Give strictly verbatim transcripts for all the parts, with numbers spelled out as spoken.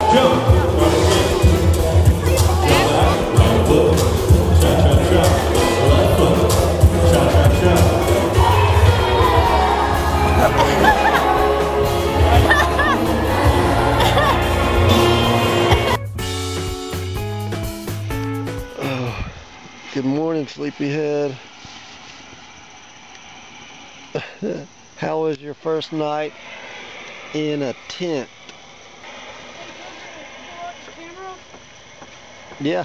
Good morning, sleepyhead. How was your first night in a tent? Yeah.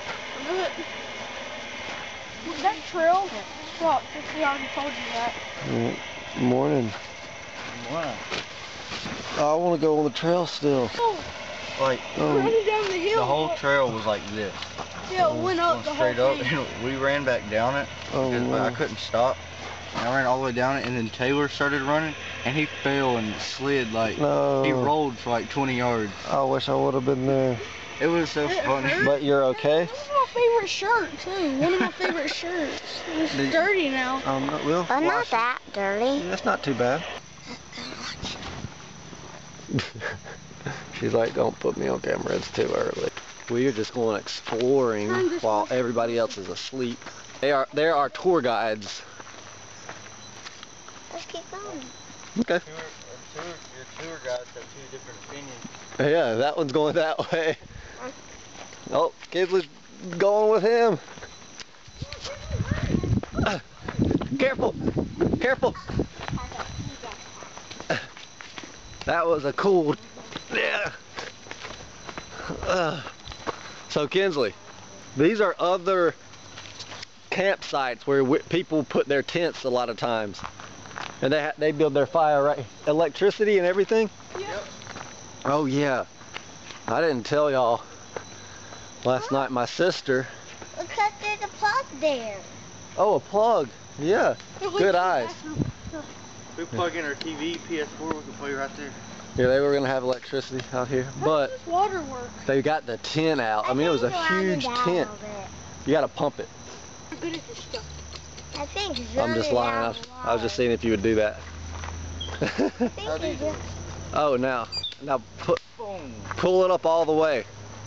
Was that trail? Stop. I already told you that. Good morning. Good morning. I want to go on the trail still. Oh, like um, running down the hill. The whole trail was like this. Yeah, it went up Went the straight whole up, thing. and we ran back down it Oh, because no. I couldn't stop. And I ran all the way down it, and then Taylor started running, and he fell and slid like No. he rolled for like twenty yards. I wish I would have been there. It was so It funny. hurt. But you're okay? This is my favorite shirt too. One of my favorite shirts. It's Did- dirty now. Um, we'll I'm not wash it. that dirty. That's not too bad. She's like, don't put me on camera, it's too early. We are just going exploring while everybody else is asleep. They are they are tour guides. Let's keep going. Okay. Tour, tour, your tour guides have two different opinions. Yeah, that one's going that way. Oh, Kinsley's going with him. Uh, careful, careful. That was a cool, yeah. Uh, so Kinsley, these are other campsites where w people put their tents a lot of times. And they, ha they build their fire, right? Electricity and everything? Yep. Oh yeah. I didn't tell y'all. Last night my sister. Look at there's a plug there. Oh, a plug. Yeah. Good eyes. We plug in our T V, P S four, we can play right there. Yeah, they were gonna have electricity out here, but How does water work? they got the tent out. I mean, it was a huge tent. You gotta pump it. I'm good at this stuff. I think I'm just lying. I was, I was just seeing if you would do that. How do you do it? Oh, now, now put, Boom. pull it up all the way.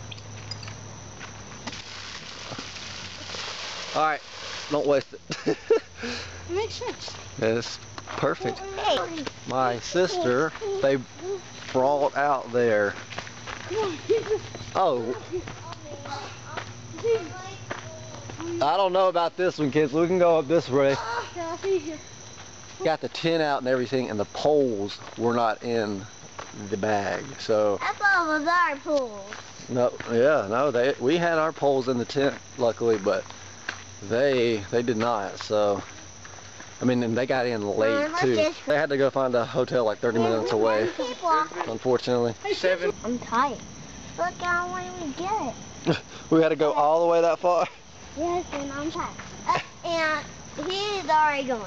All right, don't waste it. It makes sense. It's perfect. Hey. My sister, they brought out there. Come on. Oh, I don't know about this one, kids. We can go up this way. Yeah, I see you. Got the tent out and everything, and the poles were not in the bag. So That's all was our pool. no, yeah, no, they we had our poles in the tent, luckily, but they they did not. So I mean, and they got in late too. They had to go find a hotel like thirty minutes away, unfortunately. Seven. I'm tired. Look how way we get it. We had to go all the way that far. Yes, and I'm tired. Uh, and he's already going.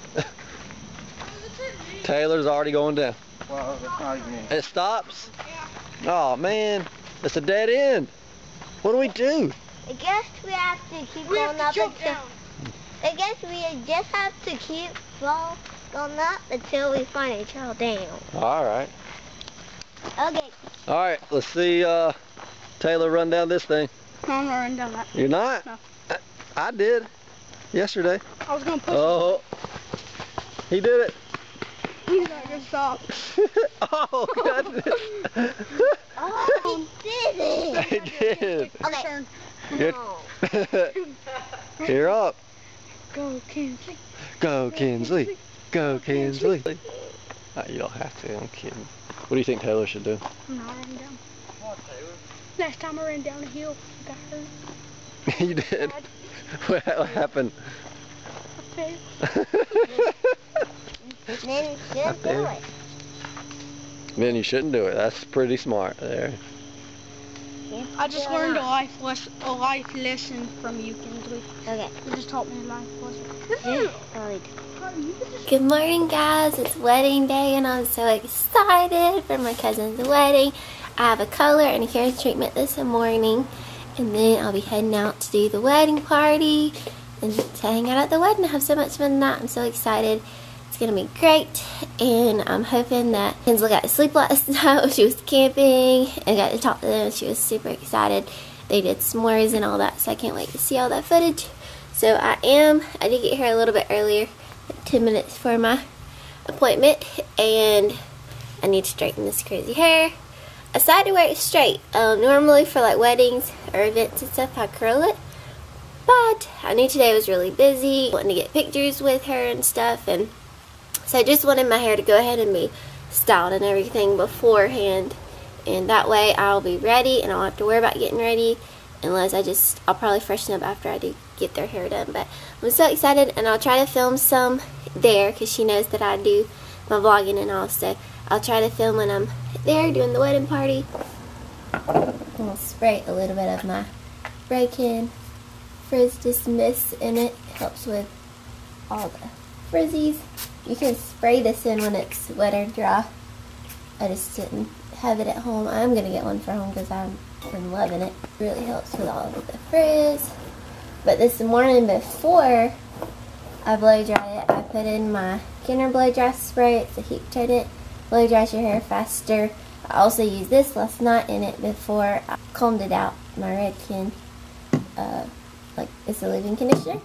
Taylor's already going down. Wow, that's not even it. It stops? Oh man, it's a dead end. What do we do? I guess we have to keep We going have to up jump until. down. I guess we just have to keep fall, going up until we find a trail down. All right. Okay. All right, let's see uh, Taylor run down this thing. No, I'm not running down that. You're not? No. I, I did yesterday. I was gonna push Oh, he did it. it. He's not gonna stop. Oh, goodness. Oh, he did it. He did. Okay. Turn. Good. No. You're up. Go, Kinsley. Go, Kinsley. Go, Kinsley. Uh, you don't have to, I'm kidding. What do you think Taylor should do? I'm not running down. Come on, Taylor. Last time I ran down a hill, I got hurt. You did? What what happened? I failed. Then you should do it. Then you shouldn't do it. That's pretty smart there. I just learned a life lesson, a life lesson from you, Kinsley. Okay. You just taught me a life lesson. Yeah. Alright. Good morning, guys. It's wedding day and I'm so excited for my cousin's wedding. I have a color and a hair treatment this morning, and then I'll be heading out to do the wedding party and to hang out at the wedding. I have so much fun tonight. I'm so excited It's gonna be great, and I'm hoping that Kinsley got to sleep last night when she was camping and got to talk to them. She was super excited. They did s'mores and all that, so I can't wait to see all that footage. So I am, I did get here a little bit earlier, like ten minutes for my appointment, and I need to straighten this crazy hair. I decided to wear it straight. Um, normally for like weddings or events and stuff, I curl it. But I knew today was really busy, wanting to get pictures with her and stuff, and so I just wanted my hair to go ahead and be styled and everything beforehand, and that way I'll be ready and I don't have to worry about getting ready unless I just, I'll probably freshen up after I do get their hair done. But I'm so excited, and I'll try to film some there because she knows that I do my vlogging and all, so I'll try to film when I'm there doing the wedding party. I'll spray a little bit of my break-in Frizz Dismiss in it. Helps with all the frizzies. You can spray this in when it's wet or dry. I just didn't have it at home. I'm going to get one for home because I've been loving it. It really helps with all of the frizz. But this morning before I blow dry it, I put in my Kinder blow dry spray. It's a heat treated. Blow dries your hair faster. I also used this last night in it before I combed it out. My Redken, uh, like it's a leave-in conditioner.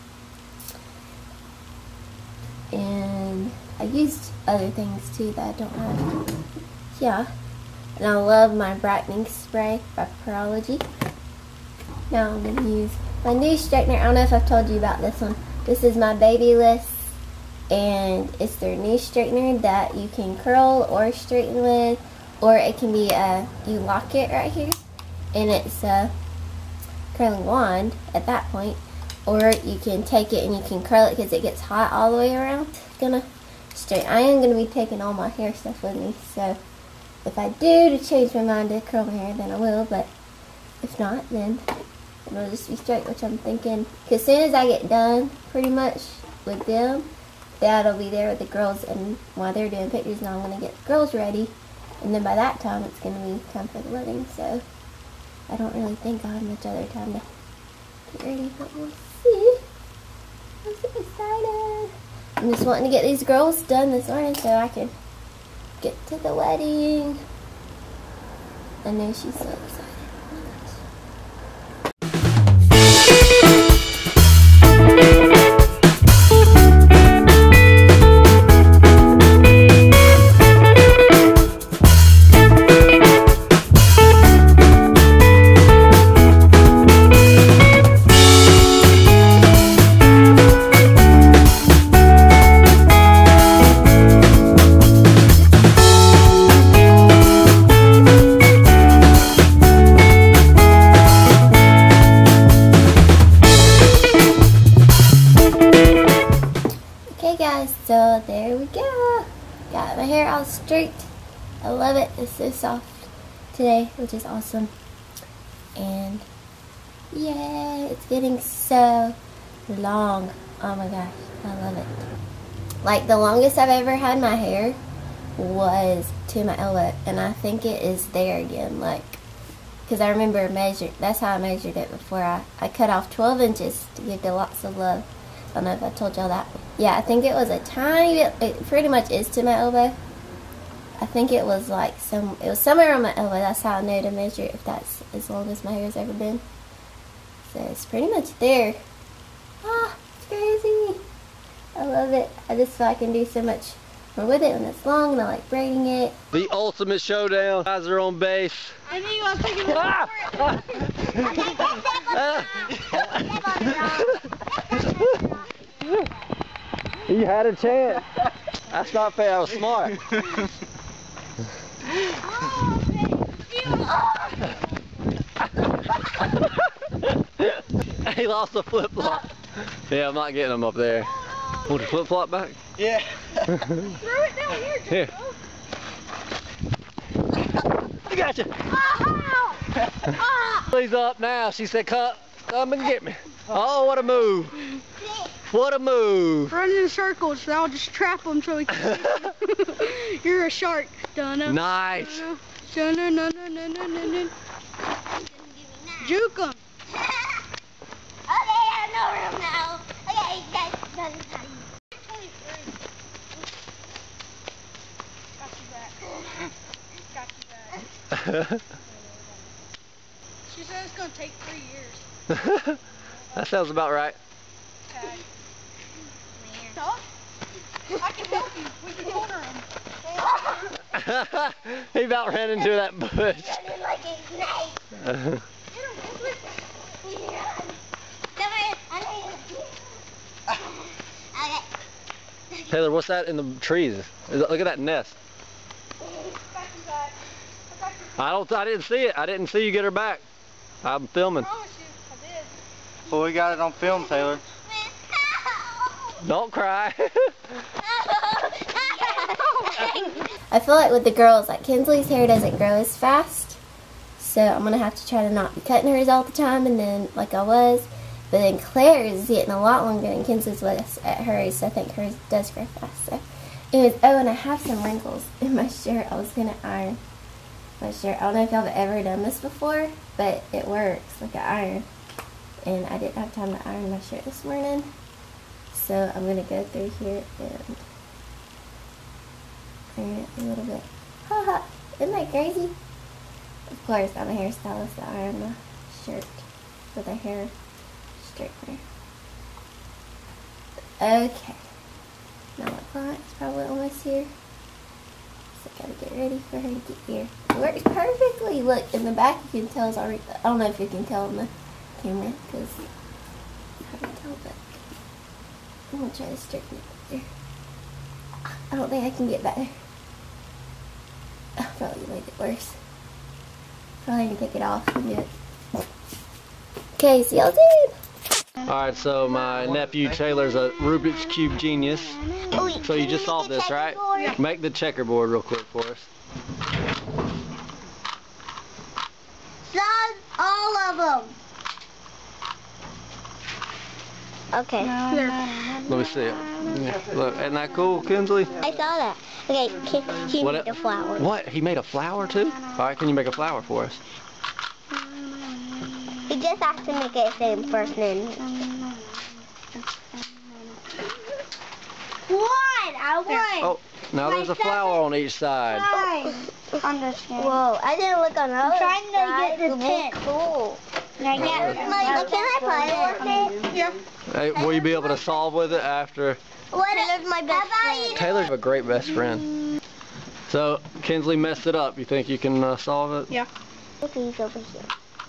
And I used other things too that I don't have. Yeah. And I love my brightening spray by Pearology. Now I'm going to use my new straightener. I don't know if I've told you about this one. This is my Babyliss, and it's their new straightener that you can curl or straighten with, or it can be a, you lock it right here, and it's a curling wand at that point, or you can take it and you can curl it because it gets hot all the way around. Gonna straight. I am gonna be taking all my hair stuff with me, so if I do to change my mind to curl my hair, then I will. But if not, then it'll just be straight, which I'm thinking. Because as soon as I get done, pretty much with them, Dad'll be there with the girls, and while they're doing pictures, now I'm gonna get the girls ready, and then by that time it's gonna be time for the wedding. So I don't really think I'll have much other time to get ready, but we'll see. I'm so excited. I'm just wanting to get these girls done this morning so I can get to the wedding. I know she's so excited. So there we go. Got my hair all straight. I love it. It's so soft today, which is awesome. And yeah, it's getting so long. Oh my gosh, I love it. Like the longest I've ever had my hair was to my elbow, and I think it is there again. Like, because I remember measured. That's how I measured it before. I I cut off twelve inches to give to Lots of Love. I don't know if I told y'all that. Yeah, I think it was a tiny bit, it pretty much is to my elbow. I think it was like some, it was somewhere on my elbow. That's how I know to measure it, if that's as long as my hair's ever been. So it's pretty much there. Ah, it's crazy. I love it. I just feel I can do so much more with it when it's long, and I like braiding it. The ultimate showdown. Guys are on base. I knew you were taking the You had a chance. That's not fair. I was smart. He lost a flip flop. Yeah, I'm not getting him up there. Want the flip flop back? Yeah. Throw it down here. Here. I got you. Please up now. She said, "Come, come and get me." Oh, what a move. What a move. Run in circles, so I'll just trap him so he can. You're a shark. Dun-dun. Nice. Dun-dun, dun-dun, dun-dun, dun-dun. Juke him. Okay, I have no room now. Okay, guys, done. She said it's gonna take three years. That sounds about right. Okay. No? I can help you. We can corner him. He about ran into that bush. Like a snake. Taylor, what's that in the trees? Look at that nest. I don't. I didn't see it. I didn't see you get her back. I'm filming. I promise you, I did. Well, we got it on film, Taylor. Don't cry. I feel like with the girls, like Kinsley's hair doesn't grow as fast, so I'm gonna have to try to not be cutting hers all the time, and then like I was. But then Claire's is getting a lot longer than Kinsley's was at hers, so I think hers does grow fast. So, anyways, oh, and I have some wrinkles in my shirt. I was gonna iron my shirt. I don't know if y'all have ever done this before, but it works like an iron. And I didn't have time to iron my shirt this morning, so I'm gonna go through here and iron it a little bit. Haha, isn't that crazy? Of course, I'm a hairstylist to iron my shirt with a hair straightener. Okay, now my client's probably almost here, so I gotta get ready for her to get here. It works perfectly. Look, in the back you can tell it's already, I don't know if you can tell on the camera because it's hard to tell, but I'm gonna try to straighten it there. I don't think I can get better. I probably made it worse. Probably need to take it off and do it. Okay, see y'all soon. Alright, so my nephew Taylor's a Rubik's Cube genius. So you just solved this, right? Yeah. Make the checkerboard real quick for us. Solve all of them. Okay. Let me see it. Yeah. Look, isn't that cool, Kinsley? I saw that. Okay, he, he What made a- a flower. What? He made a flower too? Alright, can you make a flower for us? He just has to make it same first name. One! I won! Oh, now there's a flower on each side. Understand. Whoa, I didn't look on the other trying to side. get the It was cool. Yeah, like, can I play with it? Yeah. Hey, will you be able to solve with it after? What is my best friend? Taylor's a great best friend. So, Kinsley messed it up. You think you can uh, solve it? Yeah. Okay, he's over here.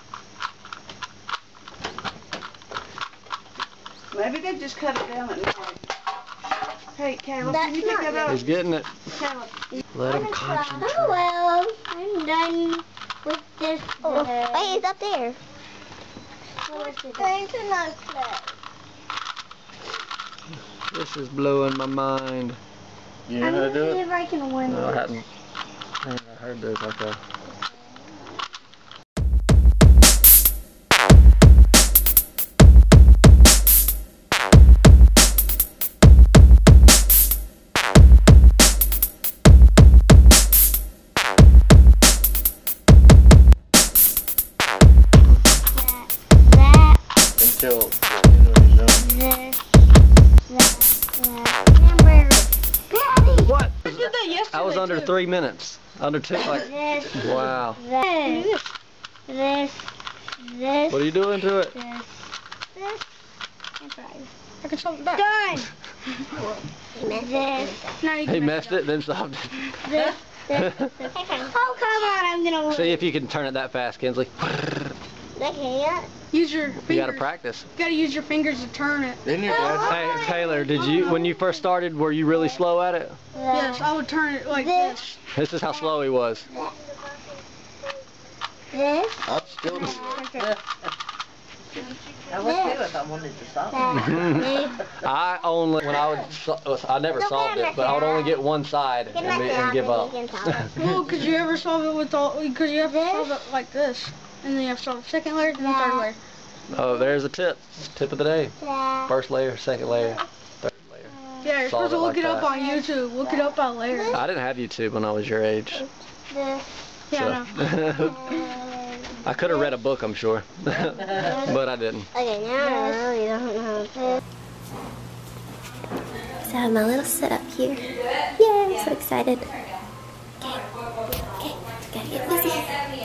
Maybe they just cut it down and hey, Caleb, That's can you pick not that up? He's getting it. Caleb. Let him concentrate. Oh, well, I'm done with this. Oh, wait, it's up there. Trying to not play. This is blowing my mind. You know how to do See it? if I can win No, I this. hadn't. I heard there's like a. That, Until the end of his own. this, that, that. Hamburger. Daddy! What? I did that yesterday. I was under too. three minutes. Under two, like. This, Wow. this, this, this, What are you doing to it? this, this, and fries. I can solve it back. Done! This, Now you can He mess messed it, then solved it. this, this, this. Oh, come on, I'm gonna win. See if you can turn it that fast, Kinsley. I can't. Use your fingers. You gotta practice. You gotta use your fingers to turn it. Didn't your dad? Hey, Taylor, did you, when you first started, were you really slow at it? Yes, I would turn it like this. This is how slow he was. This, I'm still. I would too if I wanted to solve it. that, I only, when I would, so- I never solved it, but I would only get one side and, be, and give up. Well, could you ever solve it with all? Because you have to solve it like this, and then you have to solve the second layer and the third layer. Oh, there's a tip. Tip of the day. that. First layer, second layer, third layer. Yeah, you're Solve supposed to it look like it up that. on YouTube. Look it up by layer. I didn't have YouTube when I was your age. This, Yeah, I know. So. I could have read a book, I'm sure. But I didn't. okay, now I really don't know. This, So I have my little setup here. Yay, I'm so excited. Okay, okay, gotta get busy.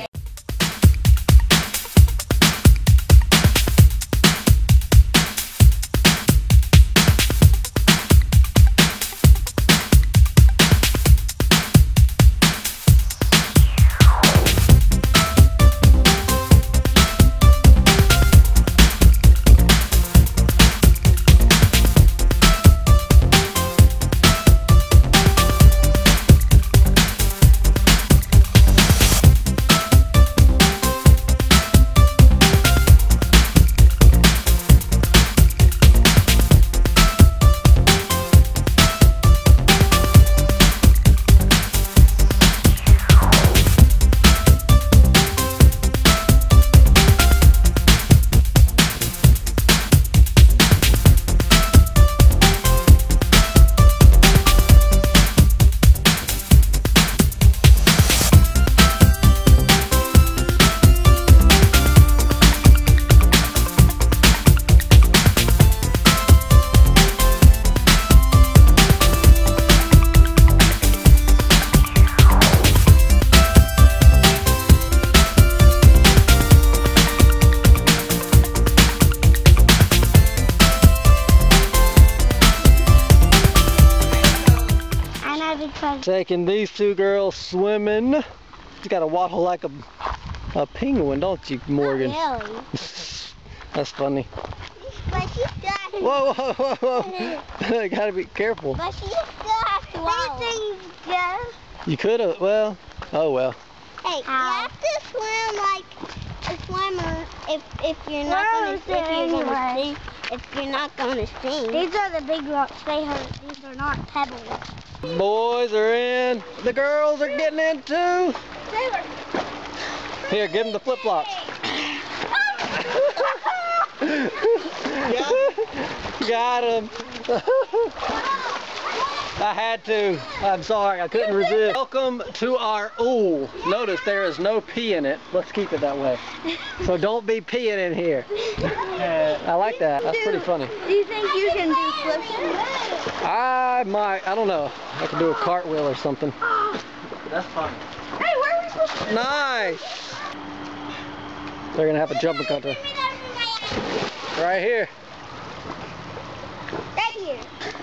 Taking these two girls swimming. You got to waddle like a, a penguin, don't you, Morgan? Not really. That's funny. But she still has to. Whoa, whoa, whoa, whoa. Gotta be careful. But she still has to waddle. Yeah. You could have, well, oh well. Hey, you have to swim like a swimmer if if you're not gonna sink, you're gonna sink. If you're not gonna sink. These are the big rocks. They hurt. These are not pebbles. Boys are in. The girls are getting in too. Taylor. Here, give them the flip flops. Got him. I had to. I'm sorry, I couldn't resist. Welcome to our ooh. Notice there is no pee in it. Let's keep it that way. So don't be peeing in here. I like that. That's pretty funny. Do you think you can do flips? I might. I don't know. I could do a cartwheel or something. That's fun. Hey, where are we supposed to? Nice. They're gonna have a jumping contest. Right here. Right here.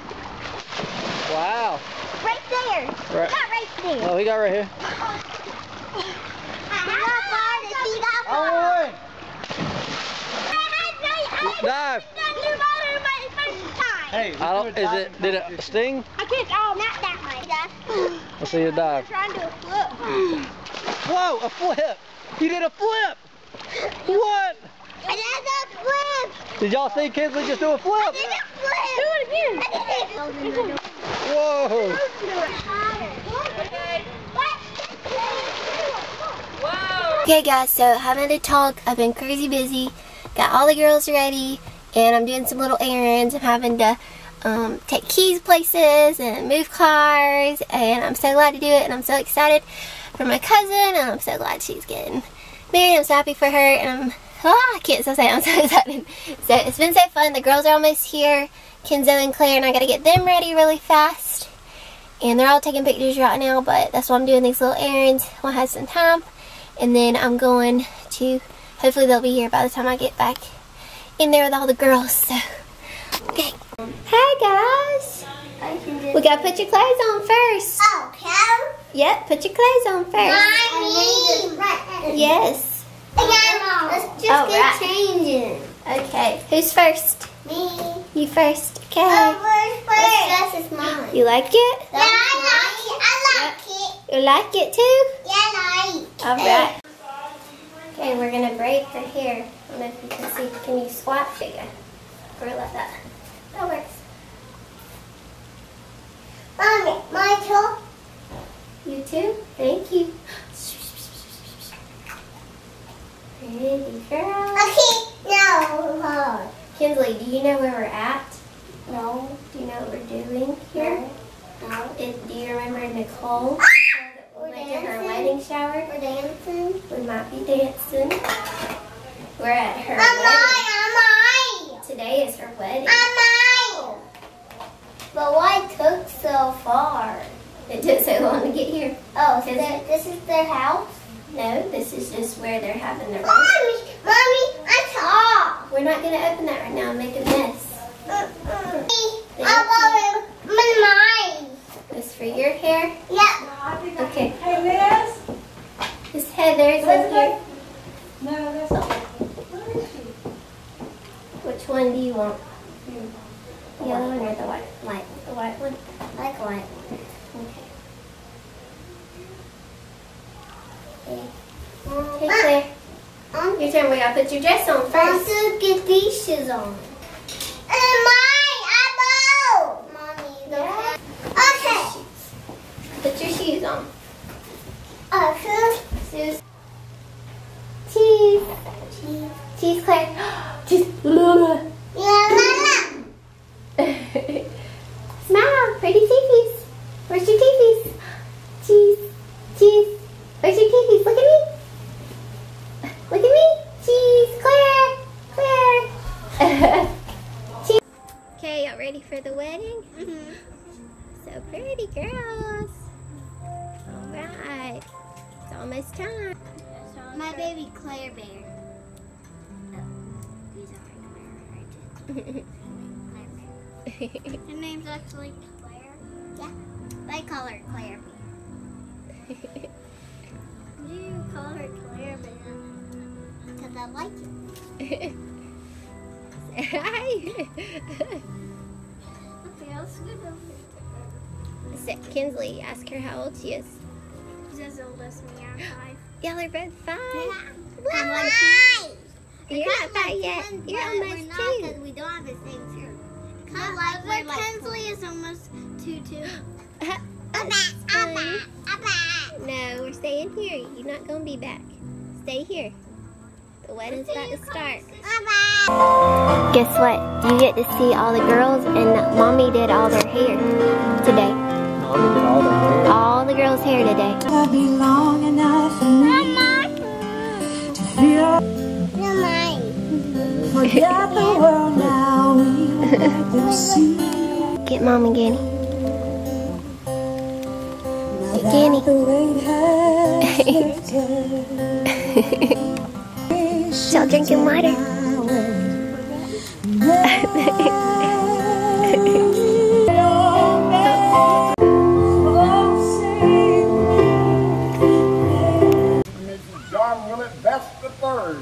Wow. Right there. Right. Not right there. Oh, he got right here. He got farther. He got Oh, farther. wait. Dive. Hey, I don't. Is it? Did it sting? I can't. Oh, not that way. Let's see you dive. Trying to do a flip. Whoa! A flip. You did a flip. What? I did a flip. Did y'all see Kinsley just do a flip? I did a flip. Do it again. I did it. Whoa! Okay guys, so having to talk, I've been crazy busy, got all the girls ready, and I'm doing some little errands. I'm having to um, take keys places and move cars, and I'm so glad to do it, and I'm so excited for my cousin, and I'm so glad she's getting married. I'm so happy for her, and I'm, ah, I can't stop saying I'm so excited. So it's been so fun. The girls are almost here, Kenzo and Claire, and I gotta get them ready really fast. And they're all taking pictures right now, but that's why I'm doing these little errands when I have some time. And then I'm going to, hopefully they'll be here by the time I get back in there with all the girls. So, okay. Hey guys. We gotta put your clothes on first. Okay. Yep, put your clothes on first. Mommy. Yes. Let's just All get right. changing. Okay, who's first? Me. You first. Okay. Oh, first. This is mine. You like it? Yeah, I like it. I like it. You like it too? Yeah, I like it. Alright. Okay, we're gonna braid her hair. I don't know if you can see. Can you squat? There you go. Or like that. That works. Mommy, my toe. You too? Thank you. Pretty girl. Okay, no. Kinsley, do you know where we're at? No. Do you know what we're doing here? No. It, do you remember Nicole? We're Like at her dancing. wedding shower? We're dancing. We might be dancing. We're at her I'm wedding. mine. I'm Today is her wedding. mine. I'm mine. But why took so far? It took so long to get here. Oh, so that, this is their house? No, this is just where they're having their wedding. Mommy, mommy, I saw. We're not going to open that right now and make a mess. Mm-mm. I want mine. This for your hair? Yeah. Okay. Hey, Liz. This Heather's in here. No, that's not. Where is she? Which one do you want? The yellow one or the white? White. The white one? I like white. Okay. Okay, Claire. Um, Your turn. We got to put your dress on I want first. to get these shoes on. And mine, I Mommy, Yeah. okay. Put your shoes on. Okay. Cheese. Cheese. Cheese. Cheese, Claire. Cheese. Yeah, Mama. Smile. Pretty teepees. Where's your teepees? Cheese. Cheese. Where's your teepees? Look at me. Look at me. Cheese. Claire. Claire. Cheese. Okay, y'all ready for the wedding? Mm-hmm. So pretty, girls. All right. It's almost time. My baby Claire Bear. Her name's actually Claire. Yeah. They call her Claire Bear. You call her Claire Bear because I like it. Hi. Okay, I'll scoot over. So, Kinsley, ask her how old she is. She's as old as me. I'm five. Y'all are both five. Yeah. I'm like five. You're not five yet. Twins, You're but almost we're not two. because we don't have the same shirt. Kind of like we're like Kinsley is almost two too. That's funny. No, we're staying here. You're not gonna be back. Stay here. The wedding's about to start. Guess what? You get to see all the girls, and Mommy did all their hair today. Mommy did all their hair. All the girls' hair today. I'll be long enough for me to feel. Forget the world now. We will let them see. Get Mom and Ganny. Get Ganny. Ganny. Y'all drinking water? John Willett Best the Third.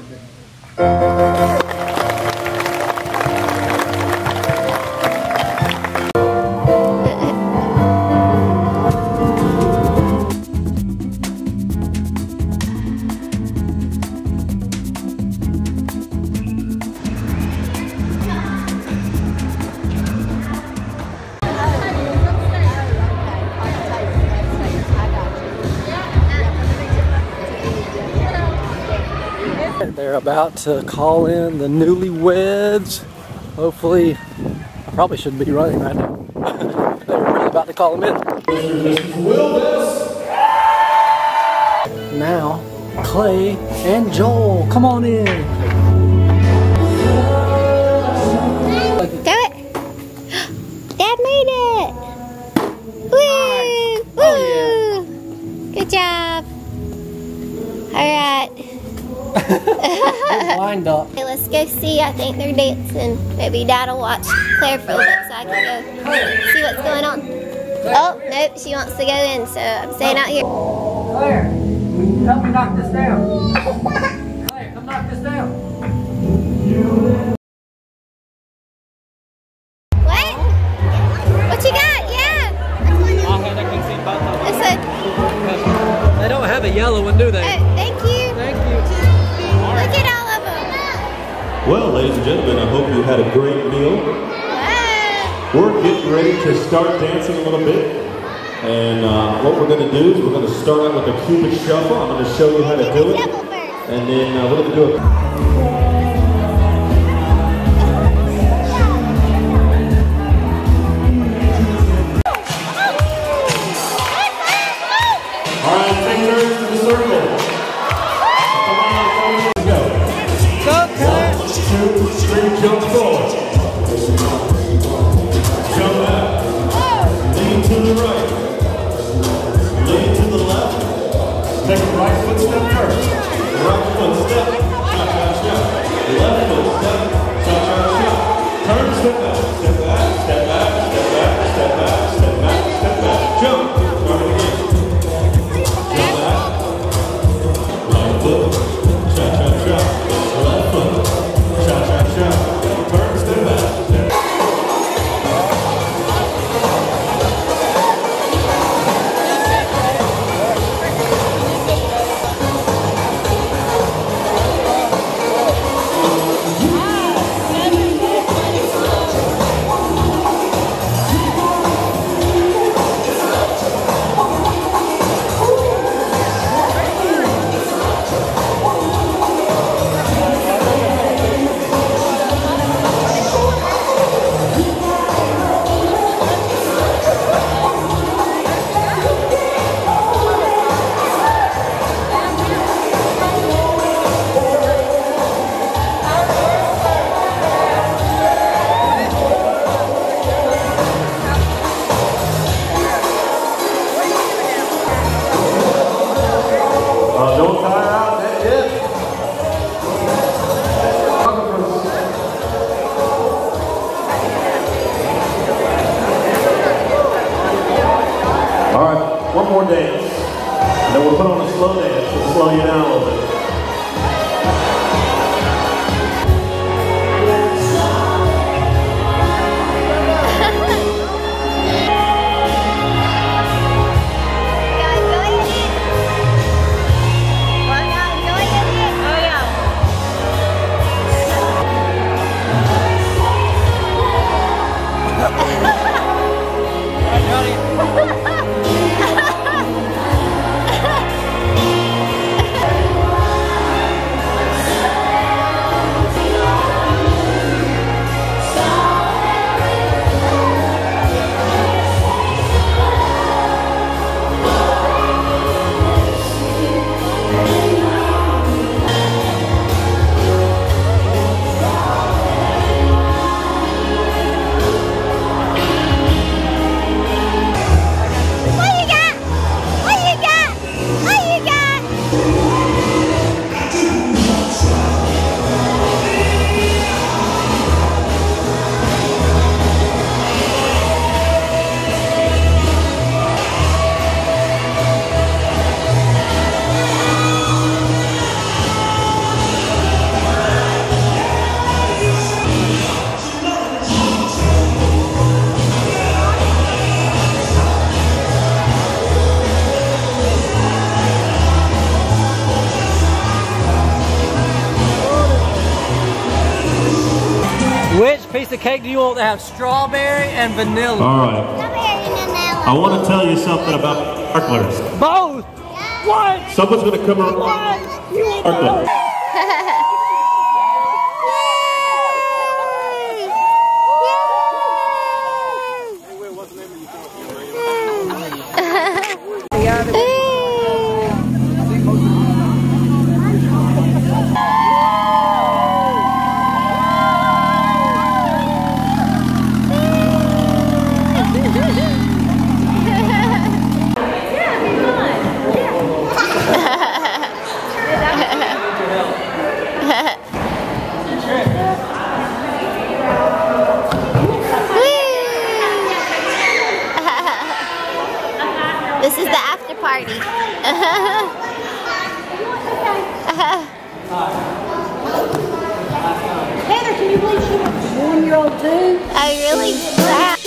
They're about to call in the newlyweds. Hopefully, I probably shouldn't be running right now. They're really about to call them in. Now, Clay and Joel, come on in. Do it! Dad made it! Woo! Woo! Oh, Good job! Alright. Lined up. Okay, let's go see. I think they're dancing. Maybe Dad will watch Claire for a little bit so I can go see what's going on. Oh, nope, she wants to go in, so I'm staying out here. Claire, help me knock this down. Claire, come knock this down. What? What you got? Yeah. It's a, They don't have a yellow one, do they? oh, thank you. Thank you. Look at all of them. Well, ladies and gentlemen, I hope you had a great meal. Wow. We're getting ready to start dancing a little bit. And uh, what we're going to do is we're going to start out with a Cupid shuffle. I'm going to show you how to do it. And then uh, we're going to do a... Jump forward. Jump back. Lean to the right. Lean to the left. Take a right foot step first. Right foot step. Shot, shot, shot. piece of cake do you want to have? Strawberry and vanilla. All right. I want to tell you something about sparklers. Both. What? Someone's going to come around. What? Sparkler. This is the after party. Heather, can you believe she was a one-year-old too? I really did that.